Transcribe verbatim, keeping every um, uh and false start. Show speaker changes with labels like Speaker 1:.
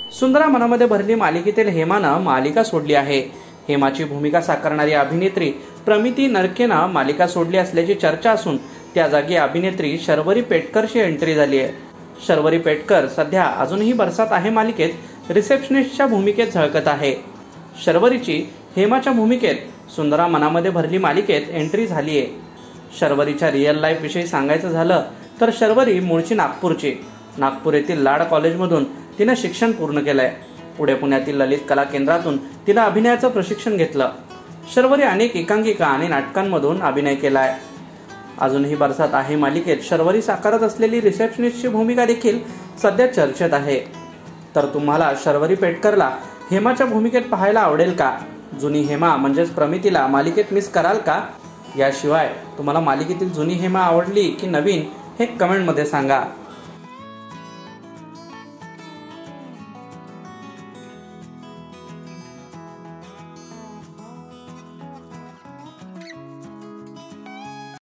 Speaker 1: सुंदरा मनामध्ये भरली मालिकेतील हेमानं मालिका सोडली आहे। हेमाची भूमिका साकारणारी अभिनेत्री प्रमिती नरकेनं मालिका सोडली असल्याची चर्चा असून त्या जागी अभिनेत्री शर्वरी पेटकरची एंट्री झाली आहे। शर्वरी पेटकर सध्या अजूनही बरसात आहे मालिकेत रिसेप्शनिस्टच्या भूमिकेत झळकत आहे। शर्वरीची हेमाच्या भूमिकेत सुंदरा मनामध्ये भरली मालिकेत एंट्री झाली आहे। शर्वरीच्या रिअल लाईफ विषयी सांगायचं झालं तर शर्वरी मूळची नागपूरची। नागपूर येथील लाड कॉलेजमधून तिने शिक्षण पूर्ण केलंय। पुढे पुण्यातील ललित कला केंद्रातून तिने अभिनयाचं प्रशिक्षण घेतलं। शर्वरी अनेक एकांकिका आणि नाटकांमधून अभिनय केलाय। अजूनही बरसात आहे मालिकेत शर्वरी साकारत असलेली रिसेप्शनिस्टची भूमिका देखील सध्या चर्चेत आहे। तर तुम्हाला शर्वरी पेटकरला हेमाच्या भूमिकेत पाहायला आवडेल का? जुनी हेमा म्हणजेच प्रमितीला मालिकेत मिस कराल का? याशिवाय तुम्हाला मालिकेतील जुनी हेमा आवडली की नवीन हे कमेंटमध्ये सांगा।